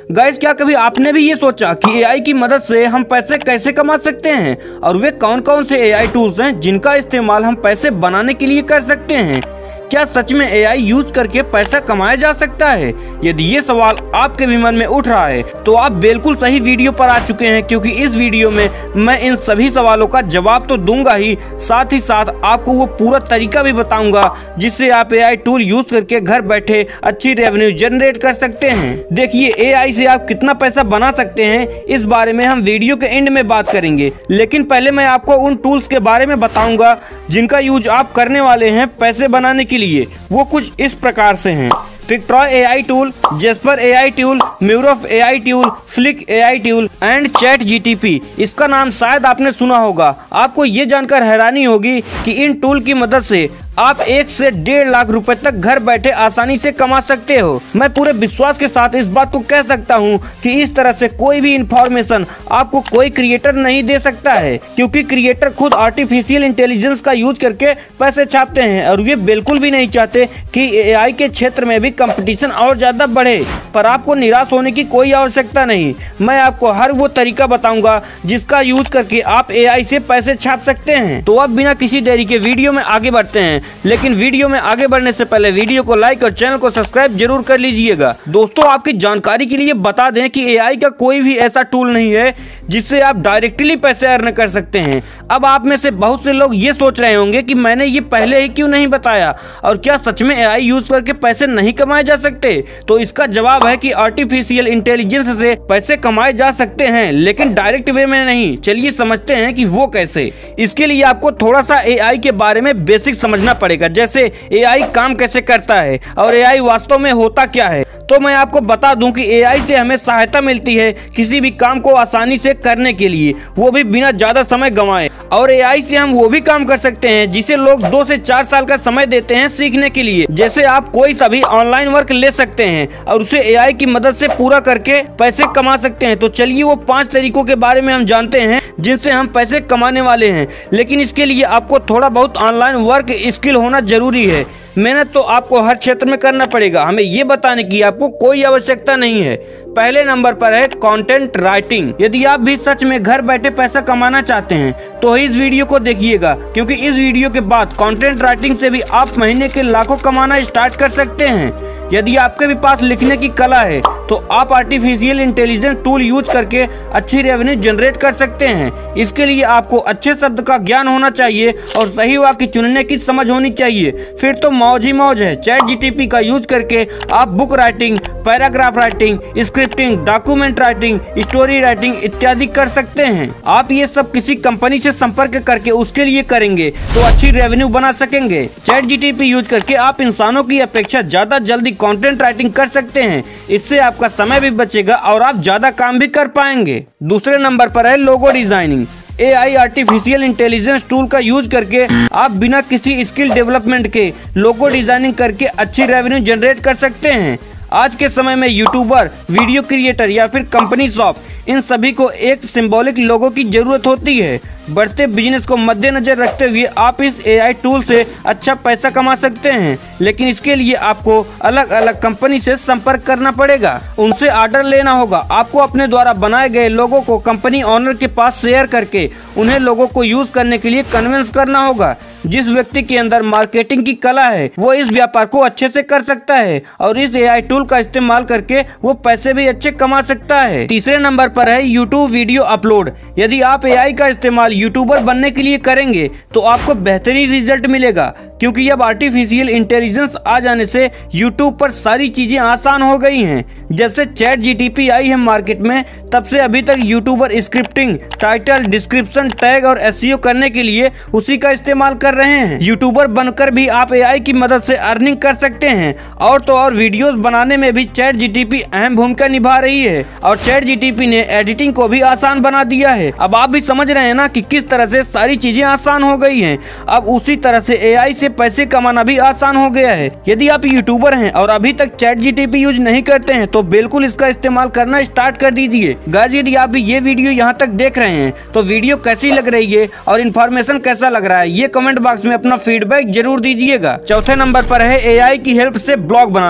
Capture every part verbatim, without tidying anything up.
Guys, क्या कभी आपने भी ये सोचा कि एआई की मदद से हम पैसे कैसे कमा सकते हैं और वे कौन कौन से एआई टूल्स हैं जिनका इस्तेमाल हम पैसे बनाने के लिए कर सकते हैं? क्या सच में एआई यूज करके पैसा कमाया जा सकता है? यदि ये सवाल आपके भी मन में उठ रहा है तो आप बिल्कुल सही वीडियो पर आ चुके हैं, क्योंकि इस वीडियो में मैं इन सभी सवालों का जवाब तो दूंगा ही, साथ ही साथ आपको वो पूरा तरीका भी बताऊंगा जिससे आप एआई टूल यूज करके घर बैठे अच्छी रेवेन्यू जनरेट कर सकते हैं। देखिए, एआई से आप कितना पैसा बना सकते हैं इस बारे में हम वीडियो के एंड में बात करेंगे, लेकिन पहले मैं आपको उन टूल्स के बारे में बताऊंगा जिनका यूज आप करने वाले हैं पैसे बनाने के लिए। वो कुछ इस प्रकार से हैं: Pictory AI tool, Jasper AI tool, Murf AI tool, Flick AI tool and Chat GTP. इसका नाम शायद आपने सुना होगा। आपको ये जानकर हैरानी होगी कि इन टूल की मदद से आप एक से डेढ़ लाख रुपए तक घर बैठे आसानी से कमा सकते हो। मैं पूरे विश्वास के साथ इस बात को कह सकता हूँ कि इस तरह से कोई भी इंफॉर्मेशन आपको कोई क्रिएटर नहीं दे सकता है, क्योंकि क्रिएटर खुद आर्टिफिशियल इंटेलिजेंस का यूज करके पैसे छापते हैं और ये बिल्कुल भी नहीं चाहते कि एआई के क्षेत्र में भी कंपटीशन और ज्यादा बढ़े। पर आपको निराश होने की कोई आवश्यकता नहीं। मैं आपको हर वो तरीका बताऊंगा जिसका यूज करके आप एआई से पैसे छाप सकते हैं। तो अब बिना किसी देरी के वीडियो में आगे बढ़ते हैं, लेकिन वीडियो में आगे बढ़ने से पहले वीडियो को लाइक और चैनल को सब्सक्राइब जरूर कर लीजिएगा। दोस्तों, आपकी जानकारी के लिए बता दें कि एआई का कोई भी ऐसा टूल नहीं है जिससे आप डायरेक्टली पैसे अर्न कर सकते हैं। अब आप में से बहुत से लोग ये सोच रहे होंगे कि मैंने ये पहले ही क्यों नहीं बताया, और क्या सच में एआई यूज करके पैसे नहीं कमाए जा सकते? तो इसका जवाब है कि आर्टिफिशियल इंटेलिजेंस से पैसे कमाए जा सकते हैं, लेकिन डायरेक्ट वे में नहीं। चलिए समझते हैं कि वो कैसे। इसके लिए आपको थोड़ा सा एआई के बारे में बेसिक समझना पड़ेगा, जैसे एआई काम कैसे करता है और एआई वास्तव में होता क्या है। तो मैं आपको बता दूं कि एआई से हमें सहायता मिलती है किसी भी काम को आसानी से करने के लिए, वो भी बिना ज्यादा समय गंवाए। और एआई से हम वो भी काम कर सकते हैं जिसे लोग दो से चार साल का समय देते हैं सीखने के लिए। जैसे आप कोई सा भी ऑनलाइन वर्क ले सकते हैं और उसे एआई की मदद से पूरा करके पैसे कमा सकते हैं। तो चलिए वो पांच तरीकों के बारे में हम जानते हैं जिनसे हम पैसे कमाने वाले हैं, लेकिन इसके लिए आपको थोड़ा बहुत ऑनलाइन वर्क स्किल होना जरूरी है। मेहनत तो आपको हर क्षेत्र में करना पड़ेगा, हमें ये बताने की आपको कोई आवश्यकता नहीं है। पहले नंबर पर है कंटेंट राइटिंग। यदि आप भी सच में घर बैठे पैसा कमाना चाहते हैं तो इस वीडियो को देखिएगा, क्योंकि इस वीडियो के बाद कंटेंट राइटिंग से भी आप महीने के लाखों कमाना स्टार्ट कर सकते हैं। यदि आपके भी पास लिखने की कला है तो आप आर्टिफिशियल इंटेलिजेंस टूल यूज करके अच्छी रेवेन्यू जनरेट कर सकते हैं। इसके लिए आपको अच्छे शब्द का ज्ञान होना चाहिए और सही वाक्य चुनने की समझ होनी चाहिए, फिर तो मौज ही मौज है। चैट जीटीपी का यूज करके आप book writing, paragraph writing, scripting, document writing, story writing इत्यादि कर सकते हैं। आप ये सब किसी कंपनी से संपर्क करके उसके लिए करेंगे तो अच्छी रेवेन्यू बना सकेंगे। चैट जीटीपी यूज करके आप इंसानों की अपेक्षा ज्यादा जल्दी कंटेंट राइटिंग कर सकते हैं। इससे आपका समय भी बचेगा और आप ज्यादा काम भी कर पाएंगे। दूसरे नंबर पर है logo designing. AI artificial intelligence tool का यूज करके आप बिना किसी स्किल डेवलपमेंट के लोगो डिजाइनिंग करके अच्छी रेवेन्यू जनरेट कर सकते हैं। आज के समय में यूट्यूबर, वीडियो क्रिएटर या फिर कंपनी शॉप, इन सभी को एक सिंबॉलिक लोगो की जरूरत होती है। बढ़ते बिजनेस को मद्देनजर रखते हुए आप इस एआई टूल से अच्छा पैसा कमा सकते हैं, लेकिन इसके लिए आपको अलग अलग कंपनी से संपर्क करना पड़ेगा, उनसे ऑर्डर लेना होगा। आपको अपने द्वारा बनाए गए लोगों को कंपनी ओनर के पास शेयर करके उन्हें लोगों को यूज करने के लिए कन्विंस करना होगा। जिस व्यक्ति के अंदर मार्केटिंग की कला है वो इस व्यापार को अच्छे से कर सकता है और इस एआई टूल का इस्तेमाल करके वो पैसे भी अच्छे कमा सकता है। तीसरे नंबर पर है यूट्यूब वीडियो अपलोड। यदि आप एआई का इस्तेमाल यूट्यूबर बनने के लिए करेंगे तो आपको बेहतरीन रिजल्ट मिलेगा, क्योंकि अब आर्टिफिशियल इंटेलिजेंस आ जाने से यूट्यूब पर सारी चीजें आसान हो गई हैं। जब से चैट जीटीपी आई है मार्केट में, तब से अभी तक YouTuber scripting, title, description, tag और एसईओ करने के लिए उसी का इस्तेमाल कर रहे हैं। यूट्यूबर बनकर भी आप एआई की मदद से अर्निंग कर सकते हैं। और तो और वीडियोस बनाने में भी चैट जीटीपी अहम भूमिका निभा रही है और चैट जीटीपी ने एडिटिंग को भी आसान बना दिया है। अब आप भी समझ रहे हैं ना कि किस तरह से सारी चीजें आसान हो गई हैं। अब उसी तरह से एआई से पैसे कमाना भी आसान हो गया है। यदि आप यूट्यूबर हैं और अभी तक चैट जीटीपी यूज नहीं करते हैं तो बिल्कुल इसका इस्तेमाल करना स्टार्ट कर दीजिए। गाइस, यदि आप भी ये वीडियो यहाँ तक देख रहे हैं तो वीडियो कैसी लग रही है और इन्फॉर्मेशन कैसा लग रहा है ये कमेंट बॉक्स में अपना फीडबैक जरूर दीजिएगा। चौथे नंबर पर है एआई की हेल्प से ब्लॉग बनाना।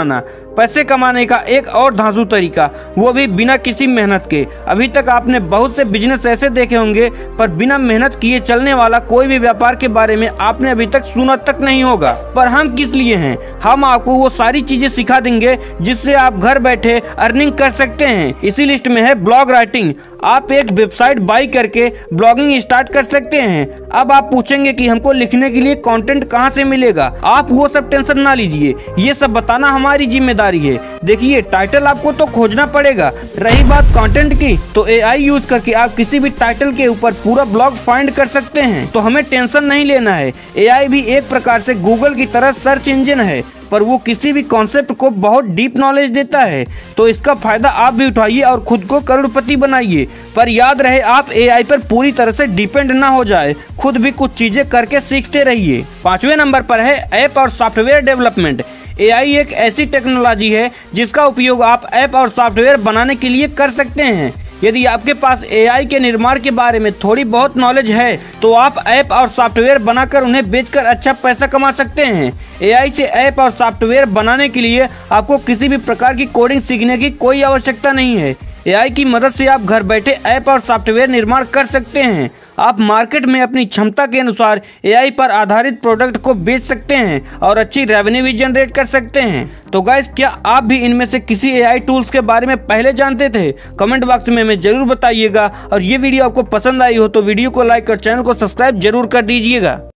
पैसे कमाने का एक और धांसू तरीका, वो भी बिना किसी मेहनत के। अभी तक आपने बहुत से बिजनेस ऐसे देखे होंगे, पर बिना मेहनत किए चलने वाला कोई भी व्यापार के बारे में आपने अभी तक सुना तक नहीं होगा। पर हम किस लिए हैं? हम आपको वो सारी चीजें सिखा देंगे जिससे आप घर बैठे अर्निंग कर सकते हैं। इसी लिस्ट में है ब्लॉग राइटिंग। आप एक वेबसाइट बाई करके ब्लॉगिंग स्टार्ट कर सकते हैं। अब आप पूछेंगे कि हमको लिखने के लिए कंटेंट कहां से मिलेगा। आप वो सब टेंशन ना लीजिए, ये सब बताना हमारी जिम्मेदारी है। देखिए, टाइटल आपको तो खोजना पड़ेगा। रही बात कंटेंट की, तो एआई यूज करके आप किसी भी टाइटल के ऊपर पूरा ब्लॉग फाइंड कर सकते हैं। तो हमें टेंशन नहीं लेना है। एआई भी एक प्रकार से गूगल की तरह सर्च इंजन है, पर वो किसी भी कॉन्सेप्ट को बहुत डीप नॉलेज देता है। तो इसका फायदा आप भी उठाइए और खुद को करोड़पति बनाइए। पर याद रहे, आप एआई पर पूरी तरह से डिपेंड ना हो जाए, खुद भी कुछ चीजें करके सीखते रहिए। पांचवें नंबर पर है ऐप और सॉफ्टवेयर डेवलपमेंट। एआई एक ऐसी टेक्नोलॉजी है जिसका उपयोग आप ऐप और सॉफ्टवेयर बनाने के लिए कर सकते हैं। यदि आपके पास एआई के निर्माण के बारे में थोड़ी बहुत नॉलेज है, तो आप ऐप और सॉफ्टवेयर बनाकर उन्हें बेचकर अच्छा पैसा कमा सकते हैं। एआई से ऐप और सॉफ्टवेयर बनाने के लिए आपको किसी भी प्रकार की कोडिंग सीखने की कोई आवश्यकता नहीं है। एआई की मदद से आप घर बैठे ऐप और सॉफ्टवेयर निर्माण कर सकते हैं। आप मार्केट में अपनी क्षमता के अनुसार एआई पर आधारित प्रोडक्ट को बेच सकते हैं और अच्छी रेवेन्यू भी जनरेट कर सकते हैं। तो गाइस, क्या आप भी इनमें से किसी एआई टूल्स के बारे में पहले जानते थे? कमेंट बॉक्स में हमें जरूर बताइएगा। और ये वीडियो आपको पसंद आई हो तो वीडियो को लाइक और चैनल को सब्सक्राइब जरूर कर दीजिएगा।